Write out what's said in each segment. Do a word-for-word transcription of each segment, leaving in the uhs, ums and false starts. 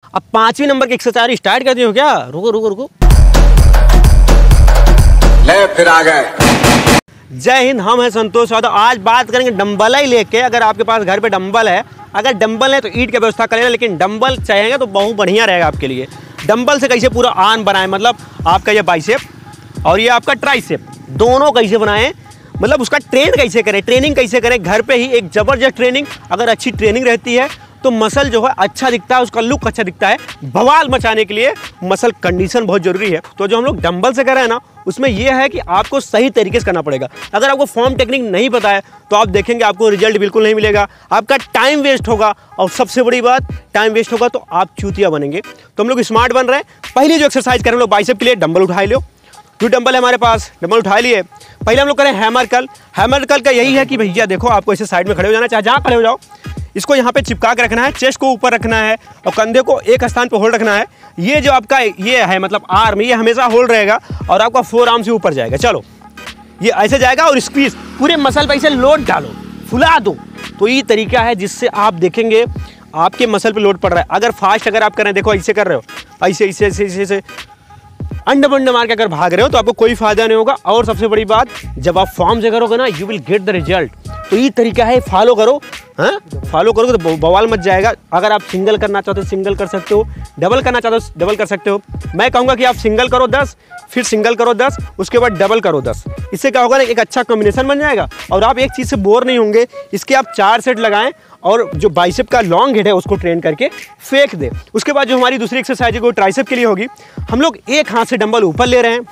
अब पांचवी नंबर की एक्सरसाइज स्टार्ट करते हो क्या? रुको रुको रुको, ले फिर आ गए। जय हिंद, हम हैं संतोष यादव। आज बात करेंगे डंबल ही लेके। अगर आपके पास घर पे डंबल है, अगर डंबल है तो ईंट की व्यवस्था करेगा, लेकिन डंबल चाहिएगा तो बहुत बढ़िया रहेगा आपके लिए। डंबल से कैसे पूरा आर्म बनाए, मतलब आपका ये बाइसेप और ये आपका ट्राइसेप दोनों कैसे बनाएं, मतलब उसका ट्रेन कैसे करें, ट्रेनिंग कैसे करें घर पे ही। एक ज़बरदस्त ट्रेनिंग, अगर अच्छी ट्रेनिंग रहती है तो मसल जो है अच्छा दिखता है, उसका लुक अच्छा दिखता है। बवाल मचाने के लिए मसल कंडीशन बहुत जरूरी है। तो जो हम लोग डंबल से कर रहे हैं ना, उसमें यह है कि आपको सही तरीके से करना पड़ेगा। अगर आपको फॉर्म टेक्निक नहीं पता है तो आप देखेंगे आपको रिजल्ट बिल्कुल नहीं मिलेगा, आपका टाइम वेस्ट होगा, और सबसे बड़ी बात टाइम वेस्ट होगा तो आप चूतिया बनेंगे। तो हम लोग स्मार्ट बन रहे हैं। पहले जो एक्सरसाइज करें हम लोग बाइसेप के लिए डंबल उठा लो। जो डंबल है हमारे पास, डंबल उठा लिए। पहले हम लोग करें हैमर कर्ल। हैमर कर्ल का यही है कि भैया देखो, आपको ऐसे साइड में खड़े हो जाना, चाहे जहाँ खड़े हो जाओ, इसको यहाँ पे चिपका के रखना है, चेस्ट को ऊपर रखना है और कंधे को एक स्थान पर होल्ड रखना है। ये जो आपका ये है मतलब आर्म, ये हमेशा होल्ड रहेगा और आपका फोर आर्म से ऊपर जाएगा। चलो ये ऐसे जाएगा और स्क्वीज पूरे मसल पे ऐसे लोड डालो, फुला दो। तो ये तरीका है जिससे आप देखेंगे आपके मसल पे लोड पड़ रहा है। अगर फास्ट अगर आप कर रहे हैं, देखो ऐसे कर रहे हो, ऐसे ऐसे ऐसे ऐसे, ऐसे अंडे बंडे मार के अगर भाग रहे हो तो आपको कोई फायदा नहीं होगा। और सबसे बड़ी बात, जब आप फॉर्म से करोगे ना, you will get the result. तो ये तरीका है, फॉलो करो। हाँ, फॉलो करोगे तो बवाल मच जाएगा। अगर आप सिंगल करना चाहते हो सिंगल कर सकते हो, डबल करना चाहते हो डबल कर सकते हो। मैं कहूँगा कि आप सिंगल करो दस, फिर सिंगल करो दस, उसके बाद डबल करो दस। इससे क्या होगा ना, एक अच्छा कॉम्बिनेशन बन जाएगा और आप एक चीज़ से बोर नहीं होंगे। इसके आप चार सेट लगाएं और जो बाइसेप का लॉन्ग हेड है उसको ट्रेन करके फेंक दे। उसके बाद जो हमारी दूसरी एक्सरसाइज है वो ट्राइसेप के लिए होगी। हम लोग एक हाथ से डंबल ऊपर ले रहे हैं,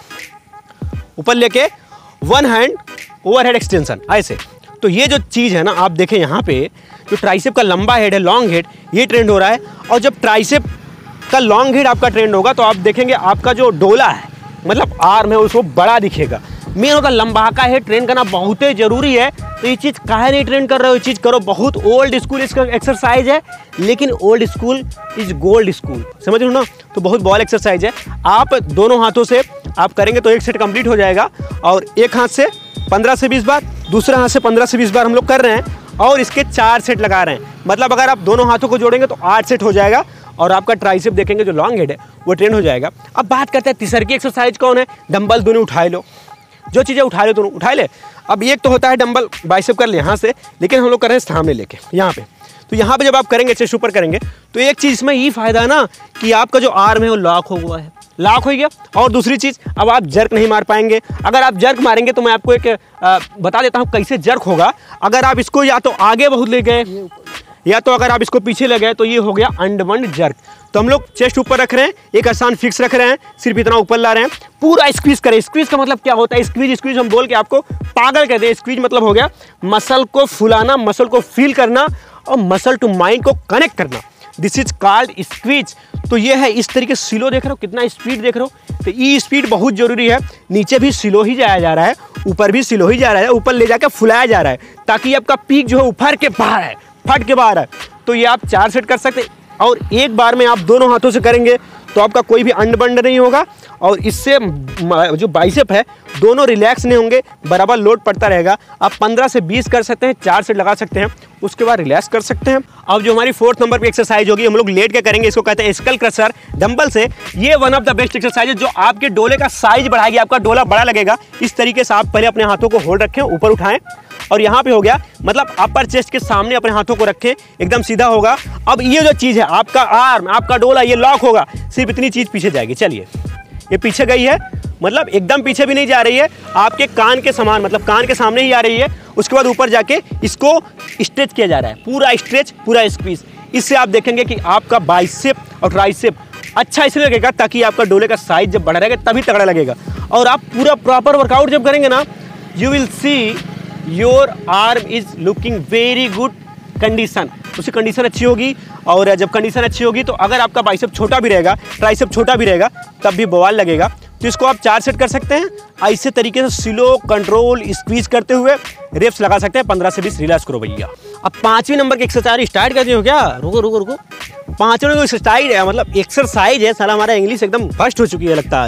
ऊपर लेके वन हैंड ओवरहेड एक्सटेंशन ऐसे। तो ये जो चीज़ है ना, आप देखें यहाँ पे जो ट्राइसेप का लंबा हेड है, लॉन्ग हेड, ये ट्रेंड हो रहा है। और जब ट्राइसेप का लॉन्ग हेड आपका ट्रेंड होगा तो आप देखेंगे आपका जो डोला है, मतलब आर्म है, उसको बड़ा दिखेगा। मेन होता लंबा का हेड ट्रेन करना बहुत ही जरूरी है। तो ये चीज़ काहे नहीं ट्रेन कर रहे हो, ये चीज़ करो। बहुत ओल्ड स्कूल इसका एक्सरसाइज है, लेकिन old school is gold school, समझ रहे हो ना। तो बहुत बॉल एक्सरसाइज है। आप दोनों हाथों से आप करेंगे तो एक सेट कंप्लीट हो जाएगा। और एक हाथ से पंद्रह से बीस बार, दूसरे हाथ से पंद्रह से बीस बार हम लोग कर रहे हैं और इसके चार सेट लगा रहे हैं। मतलब अगर आप दोनों हाथों को जोड़ेंगे तो आठ सेट हो जाएगा और आपका ट्राइसेप देखेंगे जो लॉन्ग हेड है वो ट्रेन हो जाएगा। अब बात करते हैं तीसरी की एक्सरसाइज कौन है। डंबल दोनों उठाए लो, जो चीज़ें उठा लो दोनों उठा ले। अब एक तो होता है डंबल बाइसेप कर ले यहाँ से, लेकिन हम लोग कर रहे हैं सामने लेके यहाँ पे। तो यहाँ पे जब आप करेंगे, चेस्ट ऊपर करेंगे, तो एक चीज़ में ये फायदा है ना कि आपका जो आर्म है वो लॉक हो हुआ है, लॉक हो गया। और दूसरी चीज़, अब आप जर्क नहीं मार पाएंगे। अगर आप जर्क मारेंगे तो मैं आपको एक आ, बता देता हूँ कैसे जर्क होगा। अगर आप इसको या तो आगे बहुत ले गए या तो अगर आप इसको पीछे ले गए तो ये हो गया अंडमंड जर्क। तो हम लोग चेस्ट ऊपर रख रहे हैं, एक आसान फिक्स रख रहे हैं, सिर्फ इतना ऊपर ला रहे हैं, पूरा स्क्वीज करें। स्क्वीज का मतलब क्या होता है, स्क्वीज स्क्वीज हम बोल के आपको पागल कहते हैं। स्क्वीज मतलब हो गया मसल को फुलाना, मसल को फील करना और मसल टू माइंड को कनेक्ट करना। This is called squeeze. तो ये है इस तरीके से। सिलो देख रहे हो, कितना स्पीड देख रहे हो। तो ये स्पीड बहुत जरूरी है। नीचे भी सिलो ही जाया जा रहा है, ऊपर भी सिलो ही जा रहा है, ऊपर ले जाकर फुलाया जा रहा है ताकि आपका पीक जो है उफार के बाहर है, फट के बाहर है। तो ये आप चार सेट कर सकते हैं और एक बार में आप दोनों हाथों से करेंगे तो आपका कोई भी अंड बंड नहीं होगा और इससे जो बाइसेप है दोनों रिलैक्स नहीं होंगे, बराबर लोड पड़ता रहेगा। आप पंद्रह से बीस कर सकते हैं, चार सेट लगा सकते हैं, उसके बाद रिलैक्स कर सकते हैं। अब जो हमारी फोर्थ नंबर पे एक्सरसाइज होगी, हम लोग लेट के करेंगे, इसको कहते हैं स्कल क्रशर डंबल से। ये one of the best exercise है जो आपके डोले का साइज बढ़ाएगी, आपका डोला बड़ा लगेगा। इस तरीके से आप पहले अपने हाथों को होल्ड रखें, ऊपर उठाएं और यहाँ पे हो गया मतलब अपर चेस्ट के सामने अपने हाथों को रखें, एकदम सीधा होगा। अब ये जो चीज़ है, आपका आर्म, आपका डोला, ये लॉक होगा, सिर्फ इतनी चीज़ पीछे जाएगी। चलिए, ये पीछे गई है, मतलब एकदम पीछे भी नहीं जा रही है, आपके कान के समान, मतलब कान के सामने ही आ रही है। उसके बाद ऊपर जाके इसको स्ट्रेच किया जा रहा है, पूरा स्ट्रेच, पूरा स्क्वीज। इससे आप देखेंगे कि आपका बाइसेप और ट्राइसेप अच्छा इसलिए लगेगा ताकि आपका डोले का साइज जब बढ़ा रहेगा तभी तगड़ा लगेगा। और आप पूरा प्रॉपर वर्कआउट जब करेंगे ना, you will see your arm is looking very good condition. उसकी कंडीशन अच्छी होगी और जब कंडीशन अच्छी होगी तो अगर आपका बाइसेप छोटा भी रहेगा, ट्राइसेप छोटा भी रहेगा, तब भी बवाल लगेगा। तो इसको आप चार सेट कर सकते हैं। ऐसे तरीके से स्लो, कंट्रोल, स्क्वीज करते हुए रेप्स लगा सकते हैं। पंद्रह से बीस रिलैक्स करो भैया। अब पांचवी नंबर की एक्सरसाइज स्टार्ट करते हो क्या? रुको रुको रुको, पांचवी नंबर एक्सरसाइज है, मतलब एक्सरसाइज है। साला हमारा इंग्लिश एकदम फर्स्ट हो चुकी है लगता है आज।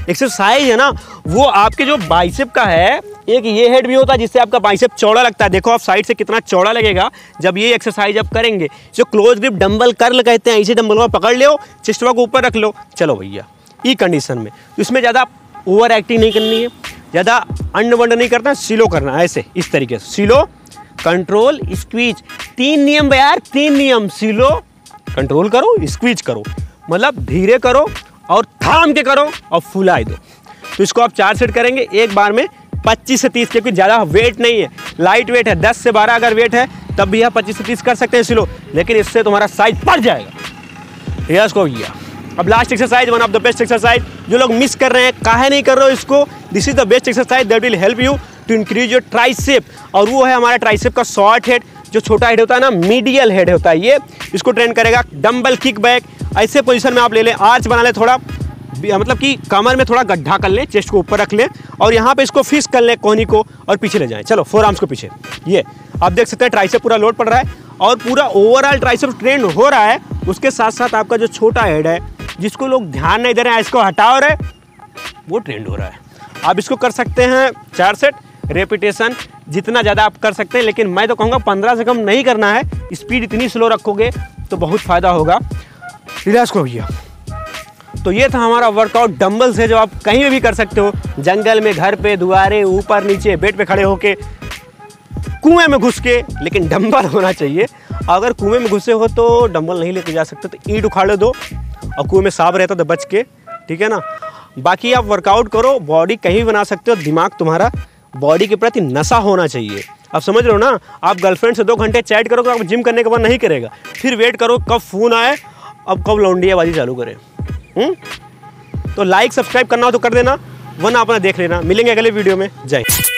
एक्सरसाइज है ना वो आपके जो बाइसेप का है, एक ये हेड भी होता है जिससे आपका बाइसेप चौड़ा लगता है। देखो आप साइड से कितना चौड़ा लगेगा जब ये एक्सरसाइज आप करेंगे। जो क्लोज ग्रिप डंबल कर्ल कहते हैं, इसे डंबल को पकड़ लो, चेस्ट को ऊपर रख लो, चलो भैया ई कंडीशन में। इसमें ज़्यादा ओवर एक्टिंग नहीं करनी है, ज़्यादा अंड वंड नहीं करना, सिलो करना, ऐसे इस तरीके से सिलो, कंट्रोल, स्क्वीज। तीन नियम यार, तीन नियम, सिलो, कंट्रोल करो, स्क्वीज करो, मतलब धीरे करो और थाम के करो और फुलाई दो। तो इसको आप चार सेट करेंगे एक बार में पच्चीस से तीस, क्योंकि ज़्यादा वेट नहीं है, लाइट वेट है। दस से बारह अगर वेट है तब भी आप पच्चीस से तीस कर सकते हैं सिलो, लेकिन इससे तुम्हारा साइज बढ़ जाएगा। यस को भैया। अब last exercise, one of the best exercise जो लोग मिस कर रहे हैं, काहे नहीं कर रहे हो इसको, this is the best exercise that will help you to increase your tricep. और वो है हमारा ट्राइसेप का शॉर्ट हेड। जो छोटा हेड होता है ना, मीडियल हेड होता है ये, इसको ट्रेन करेगा। डंबल किक बैक, ऐसे पोजीशन में आप ले लें, आर्च बना लें, थोड़ा मतलब कि कमर में थोड़ा गड्ढा कर लें, चेस्ट को ऊपर रख लें और यहाँ पे इसको फिक्स कर लें कोहनी को और पीछे ले जाएं। चलो फोर आर्म्स को पीछे, ये आप देख सकते हैं ट्राइसेप पूरा लोड पड़ रहा है और पूरा ओवरऑल ट्राइसेप ट्रेन हो रहा है। उसके साथ साथ आपका जो छोटा हेड है जिसको लोग ध्यान नहीं दे रहे हैं, इसको हटाओ रहे, वो ट्रेंड हो रहा है। आप इसको कर सकते हैं चार सेट, रेपिटेशन जितना ज़्यादा आप कर सकते हैं, लेकिन मैं तो कहूँगा पंद्रह से कम नहीं करना है। स्पीड इतनी स्लो रखोगे तो बहुत फ़ायदा होगा। रिलैक्स को भैया। तो ये था हमारा वर्कआउट डंबल से, जो आप कहीं भी, भी कर सकते हो, जंगल में, घर पे, दुआरे, ऊपर नीचे, बेड पे खड़े होके, कुएं में घुस के, लेकिन डंबल होना चाहिए। अगर कुएं में घुसे हो तो डंबल नहीं लेके जा सकते, तो ईंट उखाड़ दो और कुएं में सांप रहता तो बच के, ठीक है ना। बाकी आप वर्कआउट करो, बॉडी कहीं भी बना सकते हो, दिमाग तुम्हारा बॉडी के प्रति नशा होना चाहिए। आप समझ रहे हो ना, आप गर्लफ्रेंड से दो घंटे चैट करो तो आप जिम करने के बाद नहीं करेगा, फिर वेट करो कब फ़ोन आए, अब कब लौंडियाबाजी चालू करें। हुँ? तो लाइक सब्सक्राइब करना हो तो कर देना, वरना अपना देख लेना। मिलेंगे अगले वीडियो में। जय।